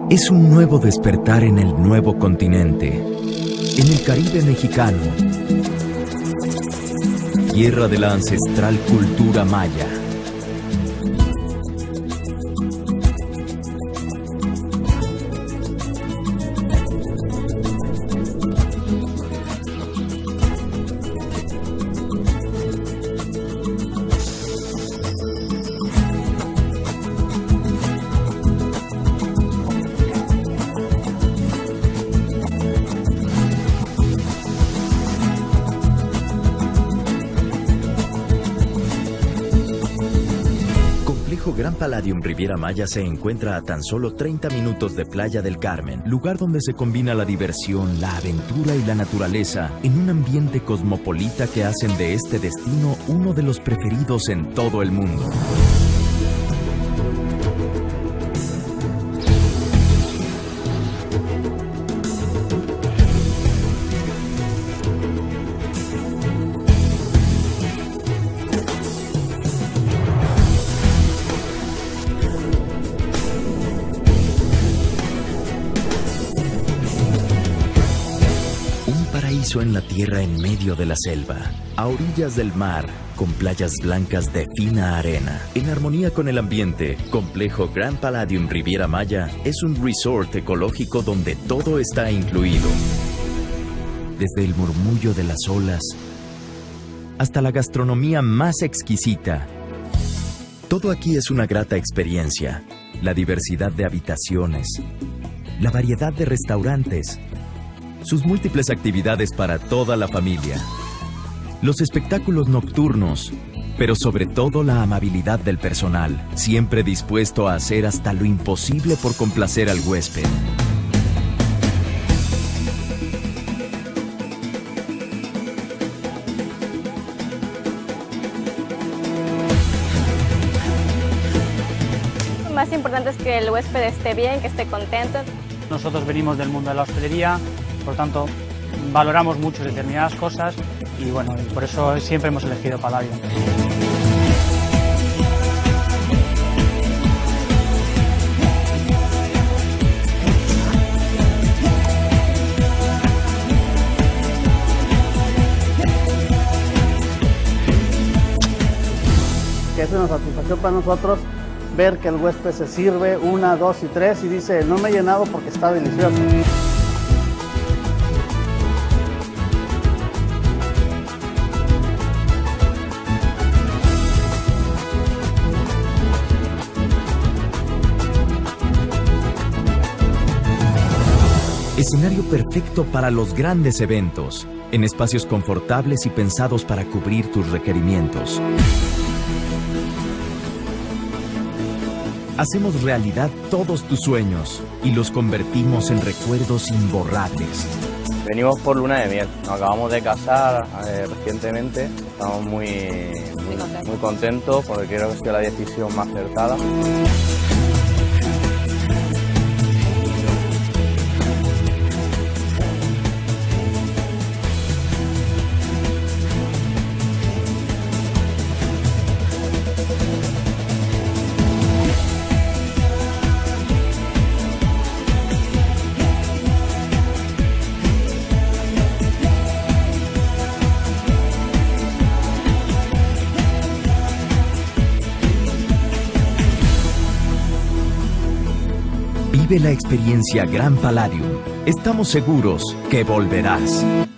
Es un nuevo despertar en el nuevo continente, en el Caribe mexicano, tierra de la ancestral cultura maya. Gran Palladium Riviera Maya se encuentra a tan solo 30 minutos de Playa del Carmen, lugar donde se combina la diversión, la aventura y la naturaleza en un ambiente cosmopolita que hacen de este destino uno de los preferidos en todo el mundo. En la tierra en medio de la selva, a orillas del mar, con playas blancas de fina arena. En armonía con el ambiente, Complejo Gran Palladium Riviera Maya es un resort ecológico donde todo está incluido. Desde el murmullo de las olas hasta la gastronomía más exquisita. Todo aquí es una grata experiencia. La diversidad de habitaciones, la variedad de restaurantes, sus múltiples actividades para toda la familia, los espectáculos nocturnos, pero sobre todo la amabilidad del personal, siempre dispuesto a hacer hasta lo imposible por complacer al huésped. Lo más importante es que el huésped esté bien, que esté contento. Nosotros venimos del mundo de la hostelería, por tanto, valoramos mucho determinadas cosas y bueno, por eso siempre hemos elegido Palladium. Que es una satisfacción para nosotros ver que el huésped se sirve 1, 2 y 3 y dice, no me he llenado porque está delicioso. Escenario perfecto para los grandes eventos, en espacios confortables y pensados para cubrir tus requerimientos. Hacemos realidad todos tus sueños y los convertimos en recuerdos imborrables. Venimos por luna de miel, nos acabamos de casar recientemente, estamos muy contentos porque creo que ha sido la decisión más acertada. Vive la experiencia Gran Palladium. Estamos seguros que volverás.